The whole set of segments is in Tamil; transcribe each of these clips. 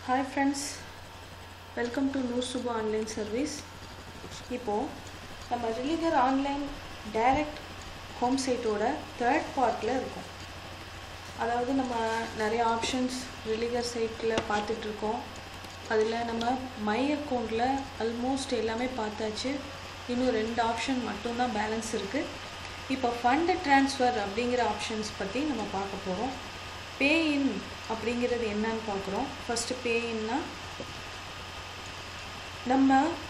Hi friends, welcome to Noor Subha Online Service. இப்போ நம்ம ரிலீகர் ஆன்லைன் டைரக்ட் ஹோம் சைட்டோட தேர்ட் பார்ட்டில் இருக்கும். அதாவது நம்ம நிறைய ஆப்ஷன்ஸ் ரிலீகர் சைட்டில் பார்த்துட்ருக்கோம். அதில் நம்ம மை அக்கௌண்ட்டில் ஆல்மோஸ்ட் எல்லாமே பார்த்தாச்சு. இன்னும் 2 ஆப்ஷன் மட்டும்தான் பேலன்ஸ் இருக்குது. இப்போ ஃபண்ட் ட்ரான்ஸ்ஃபர் அப்படிங்கிற ஆப்ஷன்ஸ் பற்றி நம்ம பார்க்க போகிறோம். பே இன் அப்படிங்கிறது என்னன்னு பார்க்குறோம். ஃபஸ்ட்டு பே இன்னா நம்ம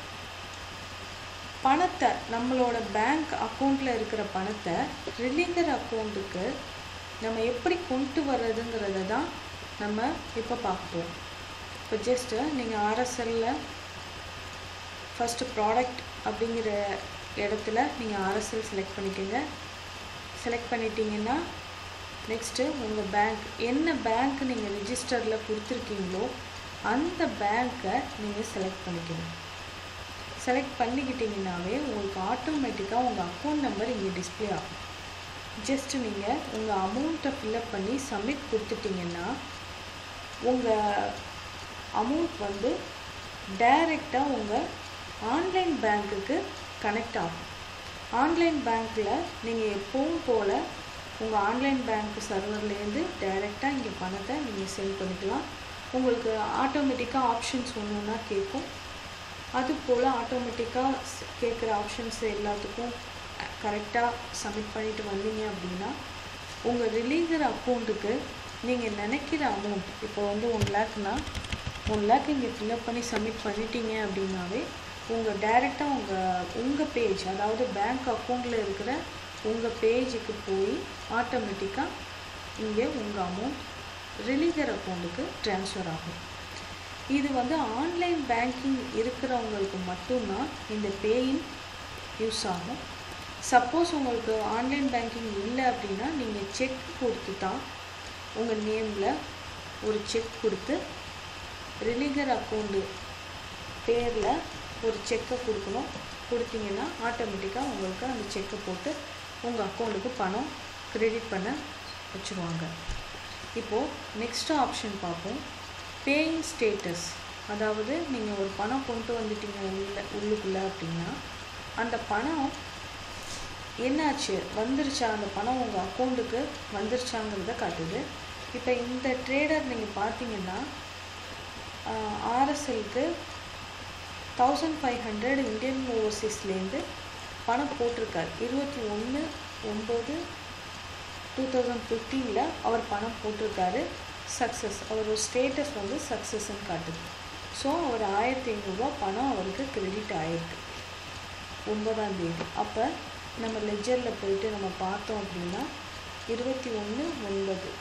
பணத்தை, நம்மளோட பேங்க் அக்கௌண்ட்டில் இருக்கிற பணத்தை ரிலீகர் அக்கௌண்ட்டுக்கு நம்ம எப்படி கொண்டு வர்றதுங்கிறத தான் நம்ம இப்போ பார்க்க போகிறோம். இப்போ ஜஸ்ட்டு நீங்கள் ஆர்எஸ்எல்லில் ஃபஸ்ட்டு ப்ராடக்ட் அப்படிங்கிற இடத்துல நீங்கள் ஆர்எஸ்எல் செலக்ட் பண்ணிக்கோங்க. செலக்ட் பண்ணிட்டீங்கன்னா நெக்ஸ்ட்டு உங்கள் பேங்க், என்ன பேங்க் நீங்கள் ரிஜிஸ்டரில் கொடுத்துருக்கீங்களோ அந்த பேங்க்கை நீங்கள் செலக்ட் பண்ணிக்கணும். செலக்ட் பண்ணிக்கிட்டிங்கனாவே உங்களுக்கு ஆட்டோமேட்டிக்காக உங்கள் அக்கௌண்ட் நம்பர் இங்கே டிஸ்பிளே ஆகும். ஜஸ்ட்டு நீங்கள் உங்கள் அமௌண்ட்டை ஃபில்அப் பண்ணி சப்மிட் கொடுத்துட்டிங்கன்னா உங்கள் அமௌண்ட் வந்து டைரெக்டாக உங்கள் ஆன்லைன் பேங்க்குக்கு கனெக்ட் ஆகும். ஆன்லைன் பேங்க்கில் நீங்கள் எப்பவும் போல் உங்கள் ஆன்லைன் பேங்க் சர்வர்லேருந்து டைரெக்டாக இங்கே பணத்தை நீங்கள் சென்ட் பண்ணிக்கலாம். உங்களுக்கு ஆட்டோமேட்டிக்காக ஆப்ஷன்ஸ் ஒன்றுன்னா கேட்கும். அதுபோல் ஆட்டோமேட்டிக்காக கேட்குற ஆப்ஷன்ஸ் எல்லாத்துக்கும் கரெக்டாக சப்மிட் பண்ணிவிட்டு வந்தீங்க அப்படின்னா உங்கள் ரிலீகர் அக்கௌண்ட்டுக்கு நீங்கள் நினைக்கிற அமௌண்ட், இப்போ வந்து 1 லேக்னா 1 லேக் இங்கே ஃபில்அப் பண்ணி சப்மிட் பண்ணிட்டீங்க அப்படின்னாவே உங்கள் டைரெக்டாக உங்கள் பேஜ், அதாவது பேங்க் அக்கௌண்ட்டில் இருக்கிற உங்கள் பேஜுக்கு போய் ஆட்டோமேட்டிக்காக இங்கே உங்கள் அமௌண்ட் ரிலீகர் அக்கௌண்ட்டுக்கு ட்ரான்ஸ்ஃபர் ஆகும். இது வந்து ஆன்லைன் பேங்கிங் இருக்கிறவங்களுக்கு மட்டும்தான் இந்த பேயின் யூஸ் ஆகும். சப்போஸ் உங்களுக்கு ஆன்லைன் பேங்கிங் இல்லை அப்படின்னா நீங்கள் செக் கொடுத்து தான் உங்கள் நேமில் ஒரு செக் கொடுத்து ரிலீகர் அக்கௌண்ட்டு பேரில் ஒரு செக்கை கொடுக்கணும். கொடுத்தீங்கன்னா ஆட்டோமேட்டிக்காக உங்களுக்கு அந்த செக்கை போட்டு உங்கள் அக்கௌண்ட்டுக்கு பணம் கிரெடிட் பண்ண வச்சுருவாங்க. இப்போது நெக்ஸ்ட் ஆப்ஷன் பார்ப்போம். Paying status. அதாவது நீங்கள் ஒரு பணம் கொண்டு வந்துட்டீங்க உள்ளுக்குள்ளே அப்படின்னா அந்த பணம் என்னாச்சு, வந்துருச்சா, அந்த பணம் உங்கள் அக்கௌண்ட்டுக்கு வந்துருச்சாங்கிறத காட்டுது. இப்போ இந்த ட்ரேடர் நீங்கள் பார்த்தீங்கன்னா ஆர்எஸ்எல்க்கு 1500 இந்தியன் ஓவர்சீஸ்லேருந்து பணம் போட்டிருக்கார். 21/9/2015 அவர் பணம் போட்டிருக்காரு. சக்ஸஸ், அவர் ஸ்டேட்டஸ் வந்து சக்ஸஸ்ன்னு காட்டுது. ஸோ அவர் 1500 பணம் அவருக்கு கிரெடிட் ஆகிருக்கு 9ஆம் தேதி. அப்போ நம்ம லெஜரில் போயிட்டு நம்ம பார்த்தோம் அப்படின்னா 21/9.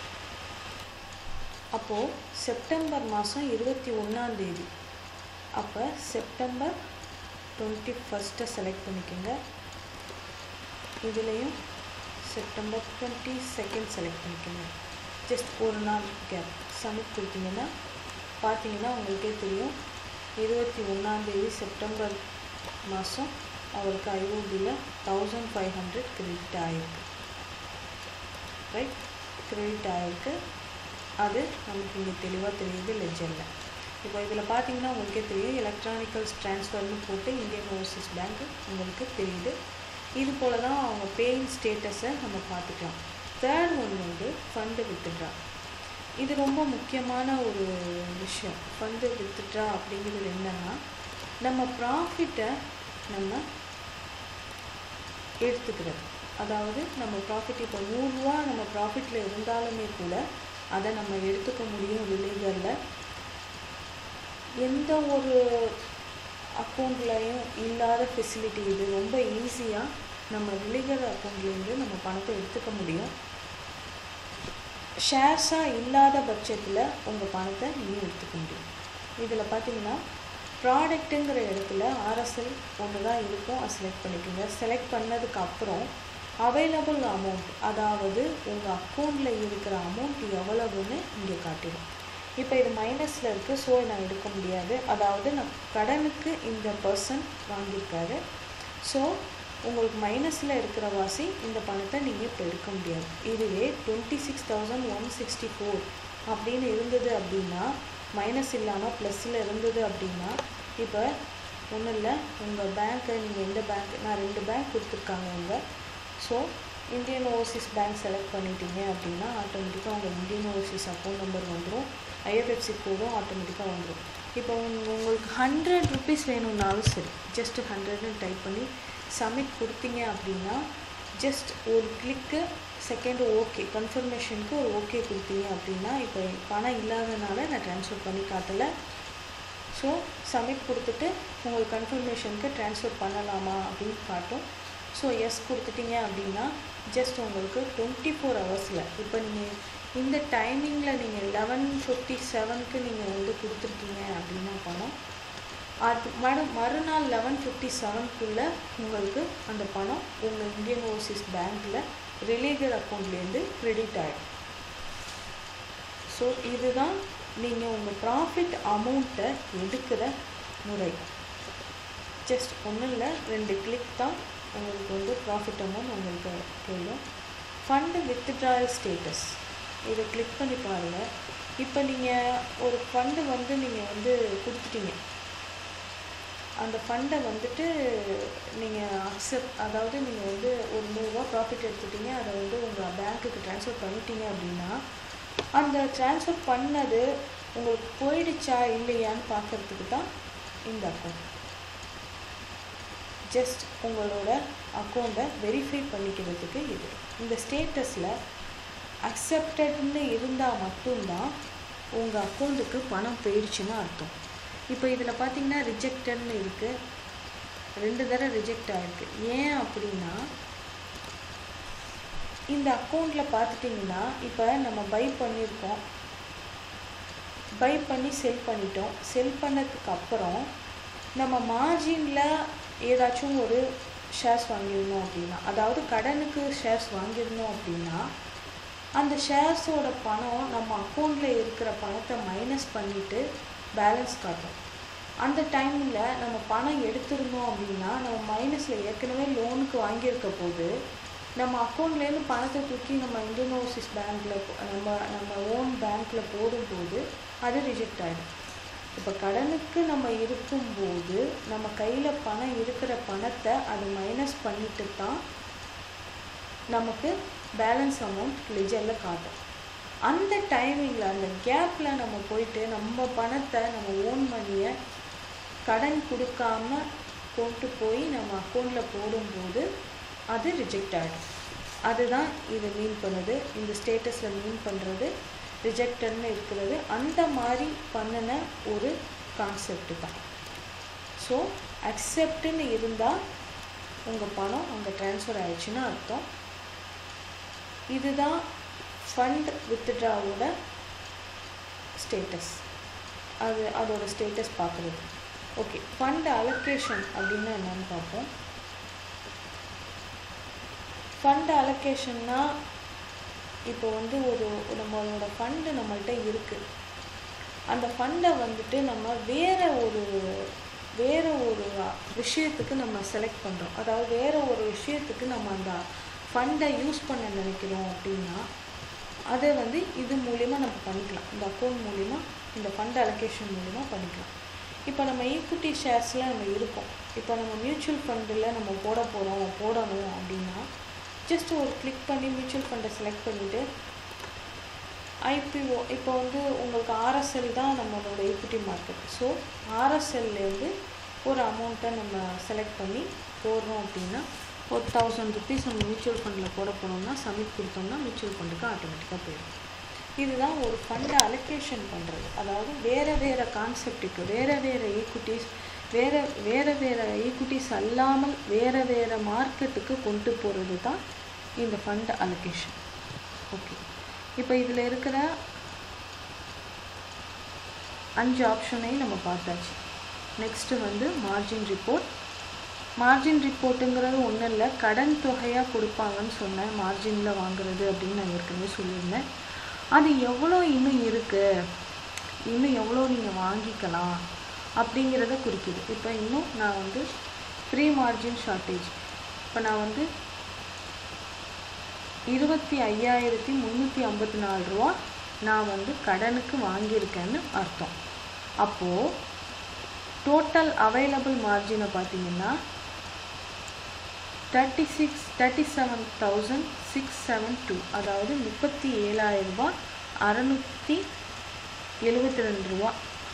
அப்போது செப்டம்பர் மாதம் 21ஆம் தேதி. அப்போ செப்டம்பர் 21 செலக்ட் பண்ணிக்கோங்க. இதுலேயும் செப்டம்பர் 22 செலக்ட் பண்ணிக்கோங்க. ஜஸ்ட் ஒரு நாள் கேப் சப்மிட் கொடுத்தீங்கன்னா பார்த்தீங்கன்னா உங்களுக்கே தெரியும் 21ஆம் தேதி செப்டம்பர் மாதம் அவருக்கு ஐஓபியில் 1500 கிரெடிட் ஆகிருக்கு. ரைட், கிரெடிட் ஆகிருக்கு. அது நமக்கு இங்கே தெளிவாக தெரியுது லெஜரில். இப்போ இதில் பார்த்தீங்கன்னா உங்களுக்கே தெரியும் எலக்ட்ரானிக்கல்ஸ் ட்ரான்ஸ்ஃபர்னு போட்டு இந்தியன் ஓவர்சீஸ் பேங்க்கு உங்களுக்கு தெரியுது. இது போல் தான் அவங்க பேயிங் ஸ்டேட்டஸை நம்ம பார்த்துக்கலாம். தேர்ட் ஒன் வந்து ஃபண்டு வித்ட்ரா. இது ரொம்ப முக்கியமான ஒரு விஷயம். ஃபண்டு வித்ட்ரா அப்படிங்கிறது என்னென்னா நம்ம ப்ராஃபிட்டை நம்ம எடுத்துக்கிறது. அதாவது நம்ம ப்ராஃபிட் இப்போ 100 ரூபா நம்ம ப்ராஃபிட்டில் இருந்தாலுமே கூட அதை நம்ம எடுத்துக்க முடியும் ரிலீகரில். எந்த ஒரு அக்கௌண்ட்லையும் இல்லாத ஃபெசிலிட்டி இது. ரொம்ப ஈஸியாக நம்ம ரிலீகர் அக்கௌண்ட்லேருந்து நம்ம பணத்தை எடுத்துக்க முடியும். ஷேர்ஸாக இல்லாத பட்சத்தில் உங்கள் பணத்தை நீங்கள் எடுத்துக்க முடியும். இதில் பார்த்தீங்கன்னா ப்ராடக்ட்டுங்கிற இடத்துல ஆர்எஸ்எல் ஒன்று தான் இருக்கும். அதை செலக்ட் பண்ணிக்கோங்க. செலக்ட் பண்ணதுக்கு அப்புறம் அவைலபிள் அமௌண்ட், அதாவது உங்கள் அக்கௌண்ட்டில் இருக்கிற அமௌண்ட் எவ்வளவுன்னு இங்கே காட்டிடும். இப்போ இது மைனஸில் இருக்குது, ஸோ நான் எடுக்க முடியாது. அதாவது நான் கடனுக்கு இந்த பர்சன் வாங்கியிருக்காரு. ஸோ உங்களுக்கு மைனஸில் இருக்கிற வாசி இந்த பணத்தை நீங்கள் இப்போ எடுக்க முடியாது. இதுவே 26,164 அப்படின்னு இருந்தது அப்படின்னா மைனஸ் இல்லாமல் ப்ளஸில் இருந்தது அப்படின்னா, இப்போ ஒன்றும் இல்லை, உங்கள் பேங்க்கை நீங்கள் எந்த பேங்க், நான் 2 பேங்க் கொடுத்துருக்காங்க இவங்க. So Indian Overseas bank select பண்ணிட்டீங்க அப்படின்னா ஆட்டோமேட்டிக்காக உங்கள் இந்தியன் ஓவர்சீஸ் அக்கௌண்ட் நம்பர் வந்துடும், ஐஎஃப்எஸ்சி கோடும் ஆட்டோமேட்டிக்காக வந்துடும். இப்போ உங்களுக்கு 100 ருபீஸ் வேணும்னாலும் சரி, ஜஸ்ட் 100ன்னு டைப் பண்ணி சப்மிட் கொடுத்தீங்க அப்படின்னா ஜஸ்ட் ஒரு கிளிக்கு செகண்ட் ஓகே கன்ஃபர்மேஷனுக்கு ஒரு ஓகே கொடுத்தீங்க அப்படின்னா, இப்போ பணம் இல்லாதனால நான் ட்ரான்ஸ்ஃபர் பண்ணி காட்டலை. ஸோ சப்மிட் கொடுத்துட்டு உங்களுக்கு கன்ஃபர்மேஷனுக்கு ட்ரான்ஸ்ஃபர் பண்ணலாமா அப்படின்னு காட்டும். ஸோ எஸ் கொடுத்துட்டீங்க அப்படின்னா ஜஸ்ட் உங்களுக்கு 24 ஹவர்ஸில், இப்போ நீங்கள் இந்த டைமிங்கில் நீங்கள் 11:57க்கு நீங்கள் வந்து கொடுத்துருக்கீங்க அப்படின்னா பணம், அது மறுநாள் 11:57க்குள்ளே உங்களுக்கு அந்த பணம் உங்கள் இந்தியன் ஓவர்சீஸ் பேங்க்கில் ரிலேட்டட் அக்கௌண்ட்லேருந்து கிரெடிட் ஆகிடும். ஸோ இதுதான் நீங்கள் உங்கள் ப்ராஃபிட் அமௌண்ட்டை எடுக்கிற முறை. ஜஸ்ட் ஒன்றும் இல்லை, 2 கிளிக் தான் உங்களுக்கு வந்து ப்ராஃபிட் அமௌண்ட் உங்களுக்கு போயிடும். ஃபண்டு வித்ட்ராயல் ஸ்டேட்டஸ் இதை கிளிக் பண்ணி பாருங்கள். இப்போ நீங்கள் ஒரு ஃபண்டு வந்து நீங்கள் வந்து கொடுத்துட்டீங்க, அந்த ஃபண்டை வந்துட்டு நீங்கள் அதாவது நீங்கள் வந்து ஒரு 100 ரூபா ப்ராஃபிட் எடுத்துட்டீங்க, அதை வந்து உங்கள் பேங்க்குக்கு ட்ரான்ஸ்ஃபர் பண்ணிட்டீங்க அப்படின்னா, அந்த ட்ரான்ஸ்ஃபர் பண்ணது உங்களுக்கு போயிடுச்சா இல்லையான்னு பார்க்குறதுக்கு தான் இந்த அக்கௌண்ட். ஜஸ்ட் உங்களோட அக்கௌண்ட்டை வெரிஃபை பண்ணிக்கிறதுக்கு இது. இந்த ஸ்டேட்டஸில் அக்செப்டட்னு இருந்தால் மட்டும்தான் உங்கள் அக்கௌண்ட்டுக்கு பணம் போயிடுச்சுன்னு அர்த்தம். இப்போ இதில் பார்த்தீங்கன்னா ரிஜெக்டட்னு இருக்குது, 2 தடவை ரிஜெக்ட் ஆகிருக்கு. ஏன் அப்படின்னா, இந்த அக்கௌண்ட்டில் பார்த்துட்டிங்கன்னா இப்போ நம்ம பை பண்ணியிருக்கோம், பை பண்ணி செல் பண்ணிட்டோம். செல் பண்ணதுக்கு அப்புறம் நம்ம மார்ஜினில் ஏதாச்சும் ஒரு ஷேர்ஸ் வாங்கியிருந்தோம் அப்படின்னா, அதாவது கடனுக்கு ஷேர்ஸ் வாங்கியிருந்தோம் அப்படின்னா, அந்த ஷேர்ஸோட பணம் நம்ம அக்கௌண்ட்டில் இருக்கிற பணத்தை மைனஸ் பண்ணிவிட்டு பேலன்ஸ் காட்டும். அந்த டைமில் நம்ம பணம் எடுத்திருந்தோம் அப்படின்னா, நம்ம மைனஸில் ஏற்கனவே லோனுக்கு வாங்கியிருக்க போது நம்ம அக்கௌண்ட்லேருந்து பணத்தை தூக்கி நம்ம இந்தியன் ஓவர்சீஸ் பேங்க்கில் நம்ம ஓன் பேங்க்கில் போடும்போது அது ரிஜெக்ட் ஆகிடும். இப்போ கடனுக்கு நம்ம இருக்கும்போது நம்ம கையில் பணம் இருக்கிற பணத்தை அது மைனஸ் பண்ணிட்டு தான் நமக்கு பேலன்ஸ் அமௌண்ட் லெஜரில் காட்டும். அந்த டைமிங்கில் அந்த கேப்பில் நம்ம போயிட்டு நம்ம பணத்தை நம்ம ஓன் மணியை கடன் கொடுக்காம கொண்டு போய் நம்ம அக்கௌண்ட்டில் போடும்போது அது ரிஜெக்ட் ஆகிடும். அதுதான் இது மீன் பண்ணுது, இந்த ஸ்டேட்டஸில் மீன் பண்ணுறது ரிஜெக்டட்னு இருக்கிறது. அந்த மாதிரி பண்ணின ஒரு கான்செப்ட் தான். ஸோ அக்செப்ட்னு இருந்தால் உங்கள் பணம் அங்கே ட்ரான்ஸ்ஃபர் ஆயிடுச்சுன்னு அர்த்தம். இதுதான் ஃபண்ட் வித்ட்ராவோட ஸ்டேட்டஸ், அதோட ஸ்டேட்டஸ் பார்க்குறது. ஓகே, ஃபண்ட் அலோகேஷன் அப்படின்னா என்னன்னு பார்ப்போம். ஃபண்ட் அலோகேஷன்னா இப்போ வந்து நம்மளோட ஃபண்டு நம்மள்கிட்ட இருக்குது, அந்த ஃபண்டை வந்துட்டு நம்ம வேறு ஒரு விஷயத்துக்கு நம்ம செலக்ட் பண்ணுறோம். அதாவது வேறு ஒரு விஷயத்துக்கு நம்ம அந்த ஃபண்டை யூஸ் பண்ண நினைக்கிறோம் அப்படின்னா அதை வந்து இது மூலிமா நம்ம பண்ணிக்கலாம். இந்த அக்கௌண்ட் மூலிமா, இந்த ஃபண்ட் அலோகேஷன் மூலிமா பண்ணிக்கலாம். இப்போ நம்ம ஈக்விட்டி ஷேர்ஸில் நம்ம இருக்கோம், இப்போ நம்ம மியூச்சுவல் ஃபண்டில் நம்ம போடணும் அப்படின்னா ஜஸ்ட் ஒரு கிளிக் பண்ணி மியூச்சுவல் ஃபண்டை செலக்ட் பண்ணிவிட்டு ஐபிஓ, இப்போ வந்து உங்களுக்கு ஆர்எஸ்எல் தான் நம்மளோட ஈக்விட்டி மார்க்கெட். ஸோ ஆர்எஸ்எல்லேருந்து ஒரு அமௌண்ட்டை நம்ம செலக்ட் பண்ணி போடுறோம் அப்படின்னா, ஒரு 1000 ருபீஸ் நம்ம மியூச்சுவல் ஃபண்டில் போட போனோம்னா சப்மிட் கொடுத்தோம்னா மியூச்சுவல் ஃபண்டுக்கு ஆட்டோமேட்டிக்காக போயிடும். இதுதான் ஒரு ஃபண்டை அலோகேஷன் பண்ணுறது. அதாவது வேறு கான்செப்டுக்கு வேறு ஈக்விட்டிஸ், வேறு ஈக்விட்டிஸ் அல்லாமல் வேறு மார்க்கெட்டுக்கு கொண்டு போகிறது தான் இந்த ஃபண்ட் அலோகேஷன். ஓகே, இப்போ இதில் இருக்கிற 5 ஆப்ஷனையும் நம்ம பார்த்தாச்சு. நெக்ஸ்ட்டு வந்து மார்ஜின் ரிப்போர்ட். மார்ஜின் ரிப்போர்ட்டுங்கிறது ஒன்றும் இல்லை, கடன் தொகையாக கொடுப்பாங்கன்னு சொன்னேன், மார்ஜினில் வாங்குறது அப்படின்னு நான் ஏற்கனவே சொல்லியிருந்தேன். அது எவ்வளோ இன்னும் இருக்குது, இன்னும் எவ்வளோ நீங்கள் வாங்கிக்கலாம் அப்படிங்கிறத குறிக்குது. இப்போ இன்னும் நான் வந்து ப்ரீ மார்ஜின் ஷார்ட்டேஜ், இப்போ நான் வந்து 25,354 ரூபா நான் வந்து கடனுக்கு வாங்கியிருக்கேன்னு அர்த்தம். அப்போது டோட்டல் அவைலபிள் மார்ஜினை பார்த்தீங்கன்னா 37,672, அதாவது 37,672 ரூபா.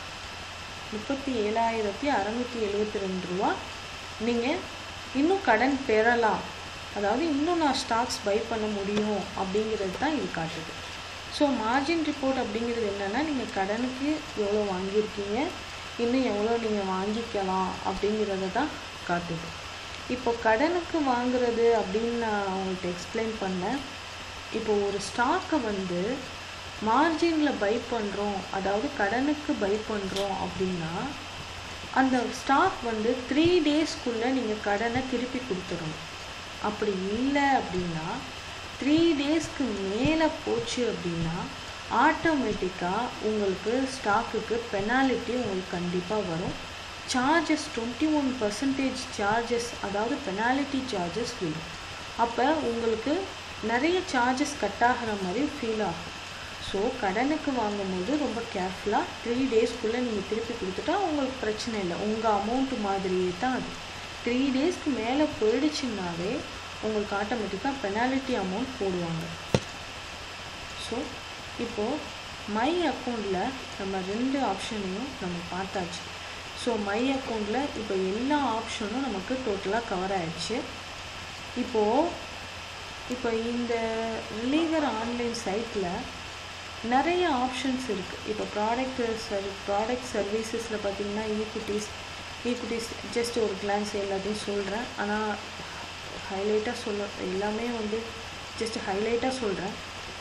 37,672 ரூபா நீங்கள் இன்னும் கடன் பெறலாம், அதாவது இன்னும் நான் ஸ்டாக்ஸ் பை பண்ண முடியும் அப்படிங்கிறது தான் இது காட்டுது. ஸோ மார்ஜின் ரிப்போர்ட் அப்படிங்கிறது என்னென்னா, நீங்கள் கடனுக்கு எவ்வளோ வாங்கியிருக்கீங்க, இன்னும் எவ்வளோ நீங்கள் வாங்கிக்கலாம் அப்படிங்கிறத தான் காட்டுது. இப்போ கடனுக்கு வாங்குறது அப்படின்னு நான் அவங்கள்ட்ட எக்ஸ்பிளைன் பண்ணேன். இப்போ ஒரு ஸ்டாக்கை வந்து மார்ஜினில் பை பண்ணுறோம், அதாவது கடனுக்கு பை பண்ணுறோம் அப்படின்னா அந்த ஸ்டாக் வந்து 3 டேஸ்க்குள்ளே நீங்கள் கடனை திருப்பி கொடுத்துடணும். அப்படி இல்லை அப்படின்னா 3 டேஸ்க்கு மேலே போச்சு அப்படின்னா ஆட்டோமேட்டிக்காக உங்களுக்கு ஸ்டாக்குக்கு பெனாலிட்டி உங்களுக்கு கண்டிப்பாக வரும். சார்ஜஸ் 21% சார்ஜஸ், அதாவது பெனாலிட்டி சார்ஜஸ் விழும். அப்போ உங்களுக்கு நிறைய சார்ஜஸ் கட் ஆகிற மாதிரி ஃபீல் ஆகும். ஸோ கடனுக்கு வாங்கும்போது ரொம்ப கேர்ஃபுல்லாக 3 டேஸ்க்குள்ளே நீங்கள் திருப்பி கொடுத்துட்டா உங்களுக்கு பிரச்சனை இல்லை, உங்கள் அமௌண்ட்டு மாதிரியே தான் அது. 3 டேஸ்க்கு மேலே போயிடுச்சுன்னாவே உங்களுக்கு ஆட்டோமேட்டிக்காக பெனாலிட்டி அமௌண்ட் போடுவாங்க. ஸோ இப்போது மை அக்கௌண்ட்டில் நம்ம 2 ஆப்ஷனையும் நம்ம பார்த்தாச்சு. ஸோ மை அக்கௌண்ட்டில் இப்போ எல்லா ஆப்ஷனும் நமக்கு டோட்டலாக கவர் ஆகிடுச்சு. இப்போ இந்த ரிலீவர் ஆன்லைன் சைட்டில் நிறைய ஆப்ஷன்ஸ் இருக்குது. இப்போ ப்ராடக்ட் சர்வீசஸில் பார்த்திங்கன்னா ஈக்விட்டிஸ் ஜஸ்ட் ஒரு கிளான்ஸ் எல்லாத்தையும் சொல்கிறேன், ஆனால் ஹைலைட்டாக எல்லாமே வந்து ஜஸ்ட் ஹைலைட்டாக சொல்கிறேன்.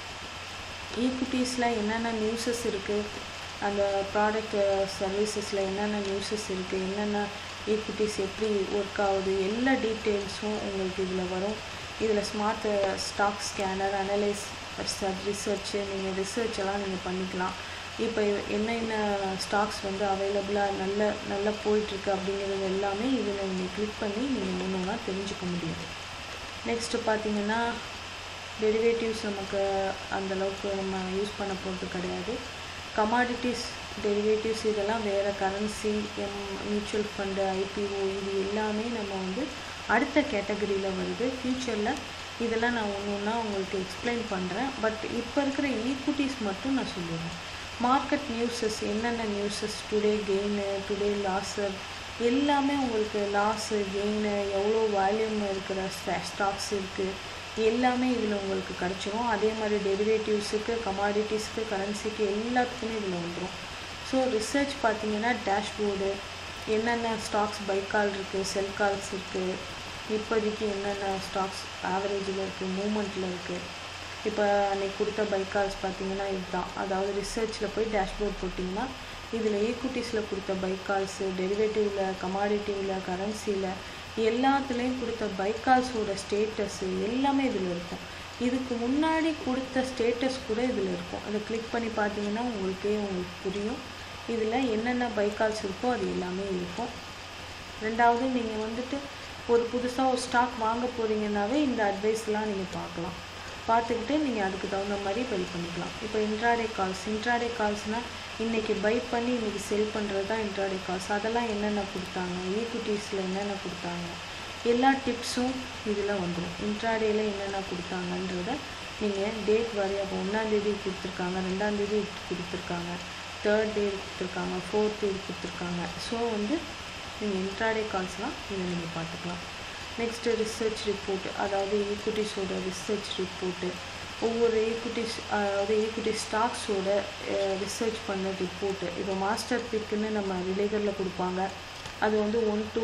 ஈக்விட்டிஸில் என்னென்ன நியூஸஸ் இருக்குது, அந்த ப்ராடக்ட் சர்வீசஸில் என்னென்ன நியூஸஸ் இருக்குது, என்னென்ன ஈக்விட்டிஸ் எப்படி ஒர்க் ஆகுது, எல்லா டீட்டெயில்ஸும் உங்களுக்கு இதில் வரும். இதில் smart stock scanner, analyse research, நீங்கள் ரிசர்ச் எல்லாம் நீங்கள் பண்ணிக்கலாம். இப்போ என்னென்ன ஸ்டாக்ஸ் வந்து அவைலபிளாக நல்லா போயிட்டுருக்கு அப்படிங்கிறது எல்லாமே இதில் நீங்கள் கிளிக் பண்ணி நீங்கள் ஒன்று ஒன்றா தெரிஞ்சுக்க முடியும். நெக்ஸ்ட்டு பார்த்தீங்கன்னா டெரிவேட்டிவ்ஸ் நமக்கு அந்தளவுக்கு நம்ம யூஸ் பண்ண போகிறது கிடையாது. கமாடிட்டிஸ், டெரிவேட்டிவ்ஸ் இதெல்லாம் வேறு, கரன்சி, மியூச்சுவல் ஃபண்டு, ஐபிஓ இது எல்லாமே நம்ம வந்து அடுத்த கேட்டகரியில் வருது. ஃப்யூச்சரில் இதெல்லாம் நான் ஒன்று ஒன்றா உங்களுக்கு எக்ஸ்பிளைன் பண்ணுறேன். பட் இப்போ இருக்கிற ஈக்விட்டிஸ் மட்டும் நான் சொல்லிடுறேன். மார்க்கெட் நியூஸஸ், என்னென்ன newses, today gain, today loss, எல்லாமே உங்களுக்கு லாஸு கெயினு, எவ்வளோ வால்யூம் இருக்கிற ஸ்டாக்ஸ் இருக்குது, எல்லாமே இதில் உங்களுக்கு கிடச்சிரும். அதே மாதிரி டெரிவேட்டிவ்ஸுக்கு, கமாடிட்டிஸ்க்கு, கரன்சிக்கு எல்லாத்துக்குமே இதில் வந்துடும். ஸோ ரிசர்ச் பார்த்திங்கன்னா டேஷ்போர்டு, என்னென்ன ஸ்டாக்ஸ் பை கால் இருக்குது, செல் கால்ஸ் இருக்குது, இப்போதைக்கு என்னென்ன ஸ்டாக்ஸ் ஆவரேஜில் இருக்குது, மூமெண்ட்டில் இருக்குது. இப்போ அன்றைக்கி கொடுத்த பை கால்ஸ் பார்த்திங்கன்னா இதுதான். அதாவது ரிசர்ச்சில் போய் டேஷ்போர்ட் போட்டிங்கன்னா இதில் ஈக்விட்டிஸில் கொடுத்த பை கால்ஸு, டெரிவேட்டிவில், கமாடிட்டிவில், கரன்சியில் எல்லாத்துலேயும் கொடுத்த பை கால்ஸோட ஸ்டேட்டஸு எல்லாமே இதில் இருக்கும். இதுக்கு முன்னாடி கொடுத்த ஸ்டேட்டஸ் கூட இதில் இருக்கும். அதை கிளிக் பண்ணி பார்த்தீங்கன்னா உங்களுக்கு புரியும் இதில் என்னென்ன பை கால்ஸ் இருக்கோ அது எல்லாமே இருக்கும். ரெண்டாவது, நீங்கள் வந்துட்டு புதுசாக ஒரு ஸ்டாக் வாங்க போகிறீங்கன்னாவே இந்த அட்வைஸ்லாம் நீங்கள் பார்த்துக்கிட்டு நீங்கள் அதுக்கு தகுந்த மாதிரி பை பண்ணிக்கலாம். இப்போ இன்ட்ராடே கால்ஸ்னால் இன்றைக்கி பை பண்ணி இன்றைக்கி செல் பண்ணுறது தான் இன்ட்ராடே கால்ஸ். அதெல்லாம் என்னென்ன கொடுத்தாங்க, ஈக்விட்டிஸில் என்னென்ன கொடுத்தாங்க, எல்லா டிப்ஸும் இதில் வந்துடும். இன்ட்ராடேயில் என்னென்ன கொடுத்தாங்கன்றத நீங்கள் டேட் வரை, அப்போ 1ஆம் தேதி கொடுத்துருக்காங்க, 2ஆம் தேதி கொடுத்துருக்காங்க, 3rd டே கொடுத்துருக்காங்க, 4th டே கொடுத்துருக்காங்க. ஸோ வந்து நீங்கள் இன்ட்ராடே கால்ஸ்லாம் இதை நீங்கள் பார்த்துக்கலாம். நெக்ஸ்ட்டு ரிசர்ச் ரிப்போர்ட், அதாவது ஈக்விட்டிஸோட ரிசர்ச் ரிப்போர்ட்டு, ஒவ்வொரு ஈக்விட்டி ஸ்டாக்ஸோட ரிசர்ச் பண்ண ரிப்போர்ட்டு. இப்போ மாஸ்டர் பிக்குன்னு நம்ம ரிலேகரில் கொடுப்பாங்க. அது வந்து 1 to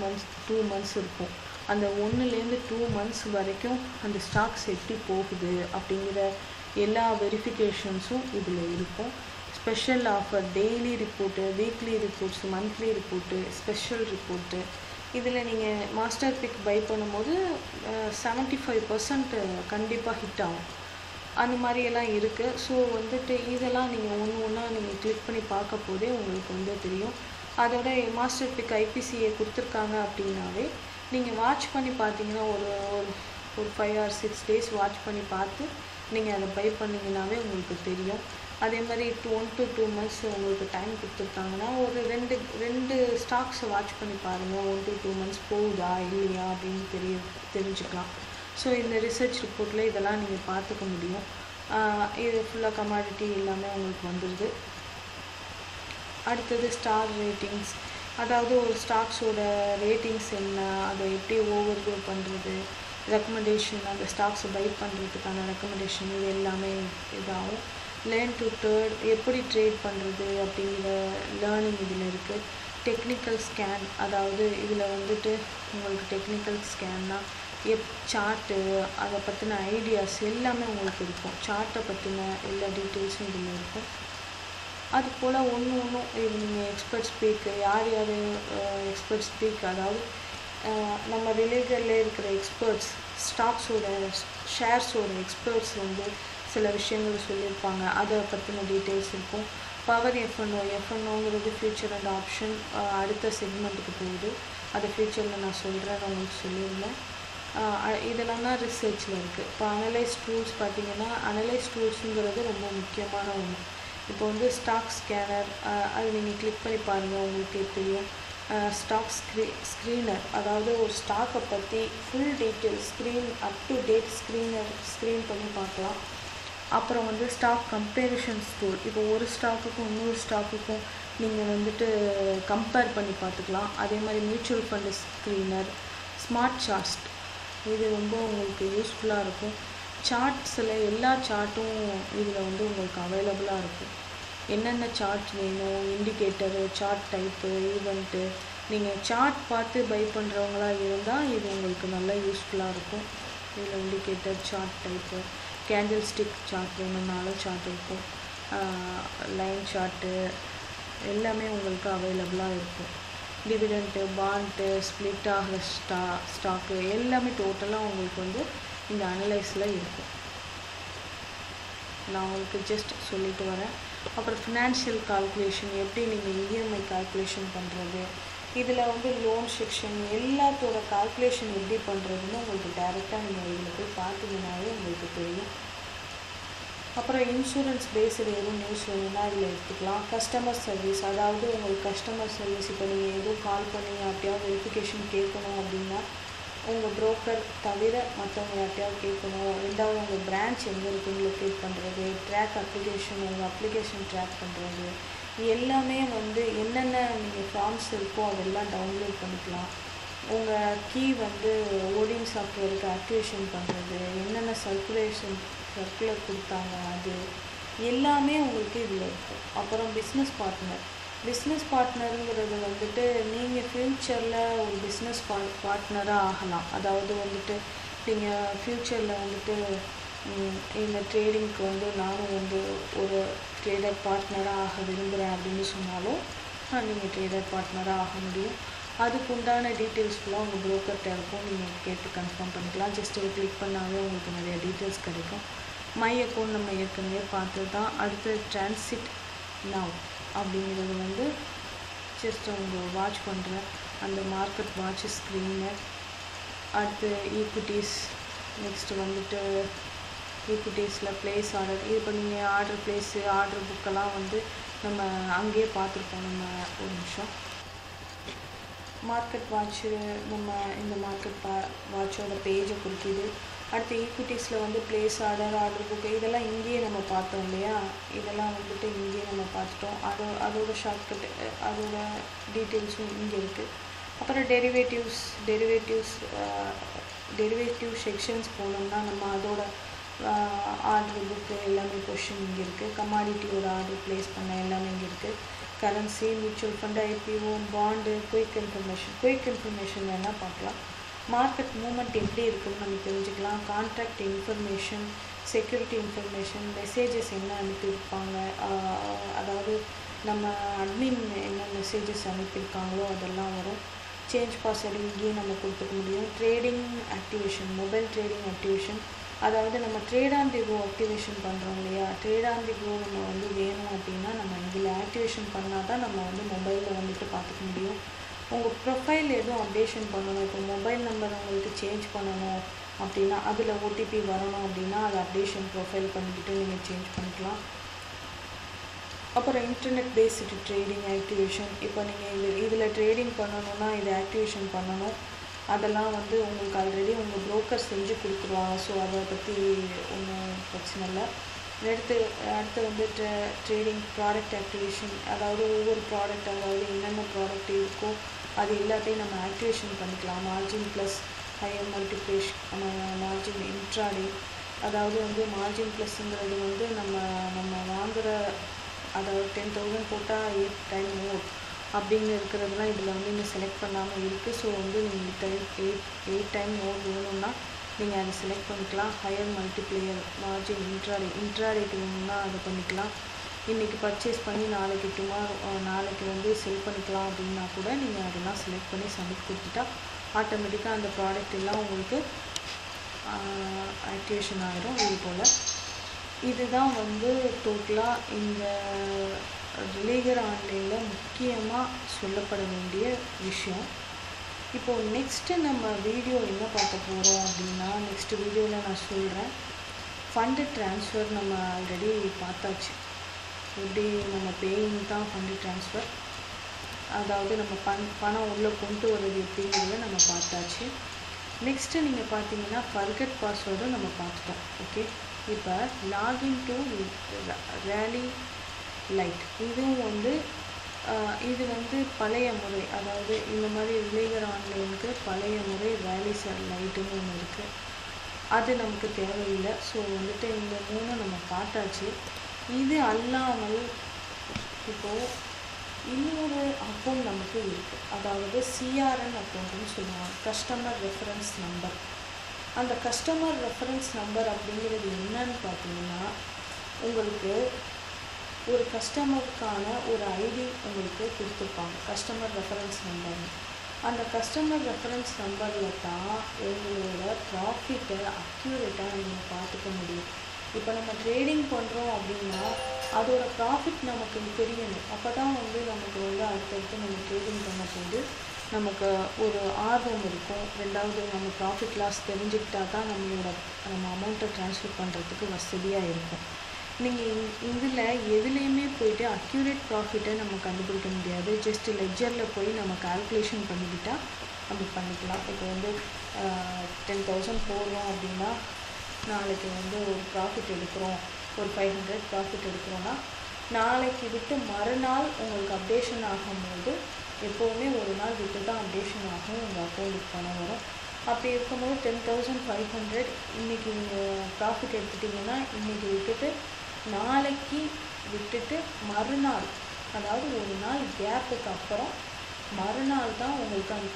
2 months இருக்கும். அந்த 1லேருந்து 2 months வரைக்கும் அந்த ஸ்டாக்ஸ் எப்படி போகுது அப்படிங்கிற எல்லா வெரிஃபிகேஷன்ஸும் இதில் இருக்கும். Special offer, daily report, weekly reports, monthly report, special report. இதில் நீங்கள் மாஸ்டர் பிக் பை பண்ணும்போது 75% கண்டிப்பாக ஹிட் ஆகும். அந்த மாதிரியெல்லாம் இருக்குது. ஸோ வந்துட்டு இதெல்லாம் நீங்கள் ஒன்றா நீங்கள் கிளிக் பண்ணி பார்க்க போதே உங்களுக்கு வந்து தெரியும். அதோட மாஸ்டர் பிக் ஐபிசிஏ கொடுத்துருக்காங்க அப்படின்னாவே நீங்கள் வாட்ச் பண்ணி பார்த்தீங்கன்னா ஒரு 5 or 6 days வாட்ச் பண்ணி பார்த்து நீங்கள் அதை பை பண்ணிங்கன்னாவே உங்களுக்கு தெரியும். அதே மாதிரி 1 to 2 months உங்களுக்கு டைம் கொடுத்துருக்காங்கன்னா ஒரு ரெண்டு ஸ்டாக்ஸை வாட்ச் பண்ணி பாருங்கள். 1 to 2 months போகுதா இல்லையா அப்படின்னு தெரிஞ்சுக்கலாம். ஸோ இந்த ரிசர்ச் ரிப்போர்ட்டில் இதெல்லாம் நீங்கள் பார்த்துக்க முடியும். இது ஃபுல்லாக கமாடிட்டி எல்லாமே உங்களுக்கு வந்துடுது. அடுத்தது ஸ்டார் ரேட்டிங்ஸ், அதாவது ஒரு ஸ்டாக்ஸோட ரேட்டிங்ஸ் என்ன, அதை எப்படி ஓவர்வியூ பண்ணுறது, ரெக்கமெண்டேஷன், அந்த ஸ்டாக்ஸை பை பண்ணுறதுக்கான ரெக்கமெண்டேஷன், இது எல்லாமே இதாகும். லேர்ன் டு ட்ரேட், எப்படி ட்ரேட் பண்ணுறது அப்படிங்கிற லேர்னிங் இதில் இருக்குது. டெக்னிக்கல் ஸ்கேன், அதாவது இதில் வந்துட்டு உங்களுக்கு டெக்னிக்கல் ஸ்கேன்னா சார்ட்டு, அதை பற்றின ஐடியாஸ் எல்லாமே உங்களுக்கு இருக்கும். சார்ட்டை பற்றின எல்லா டீட்டெயில்ஸும் இதில் இருக்கும். அது போல் ஒன்றும் இது நீங்கள் எக்ஸ்பர்ட் ஸ்பீக்கு, யார் எக்ஸ்பர்ட் ஸ்பீக், அதாவது நம்ம ரிலேட்டடில் இருக்கிற எக்ஸ்பர்ட்ஸ், ஸ்டாக்ஸோட ஷேர்ஸோட எக்ஸ்பர்ட்ஸ் வந்து சில விஷயங்கள் சொல்லியிருப்பாங்க, அதை பற்றின டீட்டெயில்ஸ் இருக்கும். பவர் எஃப்என்ஓங்கிறது ஃபியூச்சர் அண்ட் ஆப்ஷன் அடுத்த செக்மெண்ட்டுக்கு போகுது. அதை ஃபியூச்சரில் நான் சொல்கிறேன், உங்களுக்கு சொல்லியிருந்தேன். இதெல்லாம் தான் ரிசர்ச்சில் இருக்குது. இப்போ அனலைஸ் டூல்ஸ் பார்த்திங்கன்னா, அனலைஸ் டூல்ஸுங்கிறது ரொம்ப முக்கியமான ஒன்று. இப்போ வந்து ஸ்டாக் ஸ்கேனர், அது நீங்கள் கிளிக் பண்ணி பாருங்கள், உங்களுக்கே தெரியும். ஸ்டாக் ஸ்க்ரீனர், அதாவது ஒரு ஸ்டாக்கை பற்றி full details up to date screen பண்ணி பார்க்கலாம். அப்புறம் வந்து ஸ்டாக் கம்பேரிஷன்ஸ் டூல், இப்போ ஒரு ஸ்டாக்குக்கும் இன்னொரு ஸ்டாக்குக்கும் நீங்கள் வந்துட்டு கம்பேர் பண்ணி பார்த்துக்கலாம். அதே மாதிரி mutual fund screener, smart chart, இது ரொம்ப உங்களுக்கு யூஸ்ஃபுல்லாக இருக்கும். சார்ட்ஸில் எல்லா சார்ட்டும் இதில் வந்து உங்களுக்கு அவைலபிளாக இருக்கும். என்னென்ன சார்ட் வேணும், இண்டிகேட்டரு, சார்ட் டைப்பு, ஈவெண்ட்டு, நீங்கள் சார்ட் பார்த்து பை பண்ணுறவங்களா இருந்தால் இது உங்களுக்கு நல்லா யூஸ்ஃபுல்லாக இருக்கும். இதில் indicator, chart type, candlestick chart வேணும்னாலும் சார்ட் இருக்கும். லைன் சார்ட்டு எல்லாமே உங்களுக்கு அவைலபிளாக இருக்கும். டிவிடெண்ட்டு, பாண்ட்டு, ஸ்ப்ளிட் ஆகிற ஸ்டாக்கு எல்லாமே டோட்டலாக உங்களுக்கு வந்து இந்த அனலைஸில் இருக்கும். நான் உங்களுக்கு ஜஸ்ட் சொல்லிட்டு வரேன். அப்புறம் ஃபினான்ஷியல் கால்குலேஷன், எப்படி நீங்கள் இஎம்ஐ கால்குலேஷன் பண்ணுறது, இதில் வந்து லோன் செக்ஷன் எல்லாத்தோட கால்குலேஷன் எப்படி பண்ணுறதுன்னு உங்களுக்கு டைரெக்டாக நீங்கள் இதில் போய் பார்த்தீங்கன்னாலே உங்களுக்கு தெரியும். அப்புறம் இன்சூரன்ஸ் பேஸ்டு எதுவும் நியூஸ் வேணும்னா இதில் எடுத்துக்கலாம். கஸ்டமர் சர்வீஸ், அதாவது உங்களுக்கு கஸ்டமர் சர்வீஸ், இப்போ நீங்கள் எதுவும் கால் பண்ணி யார்ட்டையாவது வெரிஃபிகேஷன் கேட்கணும் அப்படின்னா உங்கள் ப்ரோக்கர் தவிர மற்றவங்க யார்ட்டையாவது கேட்கணும். ரெண்டாவது உங்கள் பிரான்ச் எங்கே இருக்குன்னு லொக்கேட் பண்ணுறது, ட்ராக் அப்ளிகேஷன், உங்கள் அப்ளிகேஷன் ட்ராக் பண்ணுறது, எல்லாமே வந்து என்னென்ன நீங்கள் ஃபார்ம்ஸ் இருக்கோ அதெல்லாம் டவுன்லோட் பண்ணிக்கலாம். உங்கள் கீ வந்து ஓடிங் சாஃப்ட்வேருக்கு ஆக்டிவேஷன் பண்ணுறது, என்னென்ன சர்க்குலர் கொடுத்தாங்க, அது எல்லாமே உங்களுக்கு இதில் இருக்கும். அப்புறம் பிஸ்னஸ் பார்ட்னருங்கிறது வந்துட்டு நீங்கள் ஃப்யூச்சரில் ஒரு பிஸ்னஸ் பார்ட்னராக ஆகலாம். அதாவது வந்துட்டு நீங்கள் ஃப்யூச்சரில் வந்துட்டு இந்த ட்ரேடிங்க்கு வந்து நானும் வந்து ஒரு ட்ரேடர் பார்ட்னராக ஆக விரும்புகிறேன் அப்படின்னு சொன்னாலும் நீங்கள் ட்ரேடர் பார்ட்னராக ஆக முடியும். அதுக்கு உண்டான டீட்டெயில்ஸ் ஃபுல்லாக உங்கள் ப்ரோக்கர்கிட்ட இருக்கும், நீங்கள் கேட்டு கன்ஃபார்ம் பண்ணிக்கலாம். ஜஸ்ட் ஒரு கிளிக் பண்ணாவே உங்களுக்கு நிறைய டீட்டெயில்ஸ் கிடைக்கும். மை அக்கௌண்ட் நம்ம ஏற்கனவே பார்த்தது தான். அடுத்து டிரான்சிட் நவ் அப்படிங்கிறது வந்து ஜஸ்ட் அவங்க வாட்ச் பண்ணுற அந்த மார்க்கெட் வாட்ச் ஸ்க்ரீனு. அடுத்து ஈக்விட்டிஸ், நெக்ஸ்ட்டு வந்துட்டு ஈக்விட்டிஸில் ப்ளேஸ் ஆர்டர், இது இப்போ நீங்கள் ஆர்டர் புக்கெல்லாம் வந்து நம்ம அங்கேயே பார்த்துருப்போம். நம்ம ஒரு நிமிஷம் மார்க்கெட் வாட்ச்சு, நம்ம இந்த மார்க்கெட் வாட்சோட பேஜை குறிக்கிது. அடுத்து ஈக்விட்டிஸில் வந்து ப்ளேஸ் ஆர்டர் புக்கு, இதெல்லாம் இங்கேயே நம்ம பார்த்தோம் இல்லையா, இதெல்லாம் வந்துட்டு இங்கேயே நம்ம பார்த்துட்டோம். அதோட ஷார்ட்கட், அதோட டீட்டெயில்ஸும் இங்கே இருக்குது. அப்புறம் டெரிவேட்டிவ் செக்ஷன்ஸ் போனோம்னா நம்ம அதோட ஆர்டர் புக்கு எல்லாமே கொஷின் இங்கே இருக்குது. கமாடிட்டியோட ஆர்டர் ப்ளேஸ் பண்ண எல்லாமே இங்கே இருக்குது. Currency, mutual fund, IPO, bond, quick information வேணால் பார்க்கலாம். மார்க்கெட் மூமெண்ட் எப்படி இருக்குன்னு நம்ம தெரிஞ்சுக்கலாம். Contract information, security information, messages என்ன அனுப்பியிருப்பாங்க, அதாவது நம்ம அட்மின் என்ன மெசேஜஸ் அனுப்பியிருக்காங்களோ அதெல்லாம் வரும். சேஞ்ச் பாஸ்வேர்டு இங்கேயே நம்ம கொடுத்துக்க முடியும். Trading activation, mobile trading activation, அதாவது நம்ம trade on the go activation பண்ணுறோம் இல்லையா, ட்ரேட் ஆன் தி கோ நம்ம வந்து வேணும் அப்படின்னா நம்ம இதில் ஆக்டிவேஷன் பண்ணால் தான் நம்ம வந்து மொபைலில் வந்துட்டு பார்த்துக்க முடியும். உங்கள் ப்ரொஃபைல் எதுவும் அப்டேஷன் பண்ணணும், இப்போ மொபைல் நம்பர் உங்களுக்கு சேஞ்ச் பண்ணணும் அப்படின்னா அதில் ஓடிபி வரணும் அப்படின்னா அதை அப்டேஷன் ப்ரொஃபைல் பண்ணிக்கிட்டு நீங்கள் சேஞ்ச் பண்ணிக்கலாம். அப்புறம் இன்டர்நெட் பேஸ்டு ட்ரேடிங் ஆக்டிவேஷன். இப்போ நீங்கள் இதில் ட்ரேடிங் பண்ணணுன்னா இதை ஆக்டிவேஷன் பண்ணணும். அதெல்லாம் வந்து உங்களுக்கு ஆல்ரெடி உங்கள் ப்ரோக்கர் செஞ்சு கொடுத்துருவாங்க. ஸோ அதை பற்றி ஒன்றும் பிரச்சனை இல்லை. அடுத்து வந்து ட்ரேடிங் ப்ராடக்ட் ஆக்டிவேஷன், அதாவது ஒவ்வொரு ப்ராடக்ட், அதாவது என்னென்ன ப்ராடக்ட் இருக்கோ அது எல்லாத்தையும் நம்ம ஆக்டிவேஷன் பண்ணிக்கலாம். Margin plus, higher multiplication, margin intraday. அதாவது வந்து மார்ஜின் ப்ளஸ்ங்கிறது வந்து நம்ம வாங்குகிற, அதாவது 10,000 போட்டால் 8 டைம் மோர் அப்படின்னு இருக்கிறதுலாம் இதில் வந்து இன்னும் செலக்ட் பண்ணாமல் இருக்குது. ஸோ வந்து நீங்கள் 8 டைம் மோர் வேணும்னா நீங்கள் அதை செலக்ட் பண்ணிக்கலாம். ஹையர் மல்டிப்ளேயர், மார்ஜின் இன்ட்ராடேக்கு வேணும்னா அதை பண்ணிக்கலாம். இன்றைக்கி பர்ச்சேஸ் பண்ணி நாளைக்கு வந்து செல் பண்ணிக்கலாம் அப்படின்னா கூட நீங்கள் அதெல்லாம் செலக்ட் பண்ணி சப்மிட் கொடுத்துட்டா ஆட்டோமேட்டிக்காக அந்த ப்ராடக்ட் எல்லாம் உங்களுக்கு ஆக்டிவேஷன் ஆகிடும். இது போல் இதுதான் வந்து டோட்டலாக இந்த ரிலேகர் ஆன்லைனில் முக்கியமாக சொல்லப்பட வேண்டிய விஷயம். இப்போது நெக்ஸ்ட்டு நம்ம வீடியோ என்ன பார்க்க போகிறோம் அப்படின்னா, நெக்ஸ்ட்டு வீடியோவில் நான் சொல்கிறேன். ஃபண்டு ட்ரான்ஸ்ஃபர் நம்ம ஆல்ரெடி பார்த்தாச்சு. எப்படி நம்ம பேயிங் தான் ஃபண்டு ட்ரான்ஸ்ஃபர், அதாவது நம்ம பணம் உள்ளே கொண்டு வர்றது எப்படிங்கிறத நம்ம பார்த்தாச்சு. நெக்ஸ்ட்டு நீங்கள் பார்த்தீங்கன்னா ஃபர்கட் பாஸ்வேர்டும் நம்ம பார்த்துட்டோம். ஓகே, இப்போ லாகின் டு ரேலி லைட், இதுவும் வந்து இது வந்து பழைய முறை, அதாவது இந்த மாதிரி ரிலேகர் ஆன்லைனுக்கு பழைய முறை ரேலி லைட்டுன்னு ஒன்று இருக்குது. அது நமக்கு தேவையில்லை. ஸோ வந்துட்டு இந்த 3 நம்ம பார்த்தாச்சு. இது அல்லாமல் இப்போது இன்னொரு அக்கௌண்ட் நமக்கு இருக்குது, அதாவது சிஆர்என் அக்கௌண்ட்டுன்னு சொல்லுவாங்க, கஸ்டமர் ரெஃபரன்ஸ் நம்பர். அந்த கஸ்டமர் ரெஃபரன்ஸ் நம்பர் அப்படிங்கிறது என்னன்னு பார்த்தீங்கன்னா, உங்களுக்கு ஒரு கஸ்டமருக்கான ஒரு ஐடி உங்களுக்கு கொடுத்துருப்பாங்க, கஸ்டமர் ரெஃபரன்ஸ் நம்பர்னு. அந்த கஸ்டமர் ரெஃபரன்ஸ் நம்பரில் தான் உங்களோட ப்ராஃபிட்டை அக்யூரேட்டாக நீங்கள் பார்த்துக்க முடியும். இப்போ நம்ம ட்ரேடிங் பண்ணுறோம் அப்படின்னா அதோட ப்ராஃபிட் நமக்கு தெரியணும். அப்போ தான் வந்து நமக்கு வந்து அடுத்தடுத்து நம்ம ட்ரேடிங் பண்ணும்போது நமக்கு ஒரு ஆர்வம் இருக்கும். ரெண்டாவது நம்ம ப்ராஃபிட் லாஸ் தெரிஞ்சுக்கிட்டா தான் நம்ம அமௌண்ட்டை ட்ரான்ஸ்ஃபர் பண்ணுறதுக்கு வசதியாக இருக்கும். நீங்கள் இதில் எதுலேயுமே போய்ட்டு அக்யூரேட் ப்ராஃபிட்டை நம்ம கண்டுபிடிக்க முடியாது. ஜஸ்ட் லெட்ஜரில் போய் நம்ம கால்குலேஷன் பண்ணிக்கிட்டால் நம்ம பண்ணிக்கலாம். இப்போ வந்து 10,000 போடுறோம் அப்படின்னா நாளைக்கு வந்து ஒரு ப்ராஃபிட் எடுக்கிறோம், ஒரு 500 ப்ராஃபிட் எடுக்கிறோன்னா நாளைக்கு விட்டு மறுநாள் உங்களுக்கு அப்டேஷன் ஆகும்போது, எப்போவுமே ஒரு நாள் விட்டு தான் அப்டேஷன் ஆகும், உங்கள் அக்கௌண்ட்டுக்கு பணம் வரும். அப்படி இருக்கும்போது 10,500 இன்றைக்கி நீங்கள் ப்ராஃபிட் எடுத்துட்டிங்கன்னா இன்றைக்கி விட்டுட்டு நாளைக்கு விட்டுட்டு மறுநாள், அதாவது ஒரு நாள் கேப்புக்கு அப்புறம் மறுநாள் தான் உங்களுக்கு அந்த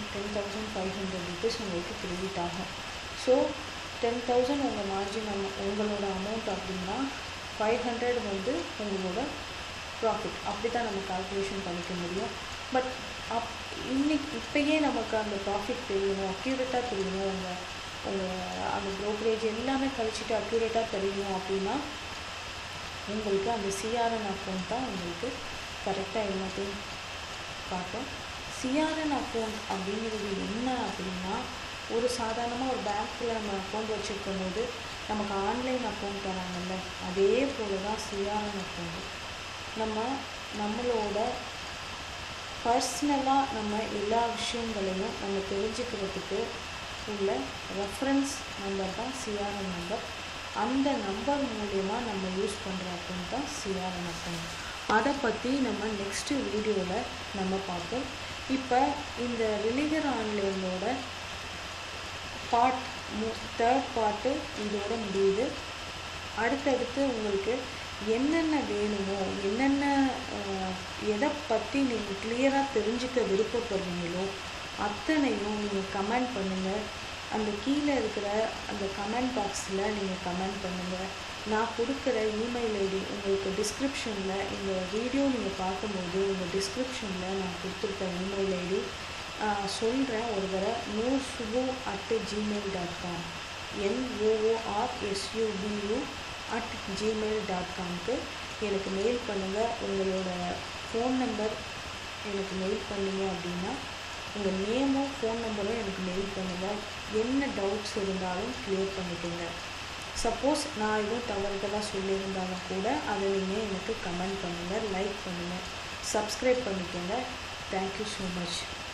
10,500 ருபீஸ் உங்களுக்கு கிரெடிட் ஆகும். ஸோ 10,000 உங்கள் மார்ஜின் உங்களோட அமௌண்ட் அப்படின்னா 500 வந்து உங்களோட ப்ராஃபிட். அப்படி தான் நம்ம கால்குலேஷன் பண்ணிக்க முடியும். பட் இப்போயே நமக்கு அந்த ப்ராஃபிட் தெரியணும், அக்யூரேட்டாக தெரியணும், அந்த ப்ரோக்கரேஜ் எல்லாமே கழிச்சிட்டு அக்யூரேட்டாக தெரியணும் அப்படின்னா உங்களுக்கு அந்த சிஆர்என் அக்கௌண்ட் தான் உங்களுக்கு கரெக்டாக எல்லாத்தையும் காட்டும். சிஆர்என் அக்கௌண்ட் அப்படிங்கிறது என்ன அப்படின்னா, ஒரு சாதாரணமாக ஒரு பேங்க்கில் நம்ம அக்கௌண்ட் வச்சுருக்கும் போது நமக்கு ஆன்லைன் அக்கௌண்ட் தராங்கல்ல, அதே போல் தான் சிஆர்என் அக்கௌண்ட். நம்மளோட பர்சனலாக நம்ம எல்லா விஷயங்களையும் நம்ம தெரிஞ்சுக்கிறதுக்கு உள்ள ரெஃபரன்ஸ் நம்பர் தான் சிஆர்என் நம்பர். அந்த நம்பர் மூலமா நம்ம யூஸ் பண்ணுற அக்கௌண்ட் தான் சிஆர்என் அக்கௌண்ட். அதை பற்றி நம்ம நெக்ஸ்ட்டு வீடியோவில் நம்ம பார்ப்போம். இப்போ இந்த ரிலேகர் ஆன்லைனோட தேர்ட் பார்ட்டு இதோட முடியுது. அடுத்தடுத்து உங்களுக்கு என்னென்ன வேணுமோ, எதை பற்றி நீங்கள் கிளியராக தெரிஞ்சுக்க விருப்பப்படுறீங்களோ அத்தனையும் நீங்கள் கமெண்ட் பண்ணுங்கள். அந்த கீழே இருக்கிற அந்த கமெண்ட் பாக்ஸில் நீங்கள் கமெண்ட் பண்ணுங்கள். நான் கொடுக்குற இமெயில் ஐடி உங்களுக்கு டிஸ்கிரிப்ஷனில், இந்த வீடியோ நீங்கள் பார்க்கும்போது உங்கள் டிஸ்கிரிப்ஷனில் நான் கொடுத்துருக்க இமெயில் ஐடி சொல்கிறேன் ஒரு தடவை, noorsubu@gmail.com, noorsubu@gmail.comக்கு எனக்கு மெயில் பண்ணுங்கள். உங்களோட ஃபோன் நம்பர் எனக்கு மெயில் பண்ணிங்க அப்படின்னா உங்கள் நேமும் ஃபோன் நம்பரும் எனக்கு மெயில் பண்ணுங்கள். என்ன டவுட்ஸ் இருந்தாலும் கிளியர் பண்ணிக்கோங்க. சப்போஸ் நான் எதுவும் தவறுதலாக சொல்லியிருந்தாலும் கூட அதை நீங்கள் எனக்கு கமெண்ட் பண்ணுங்கள், லைக் பண்ணுங்கள், சப்ஸ்கிரைப் பண்ணிக்கோங்க. Thank you so much.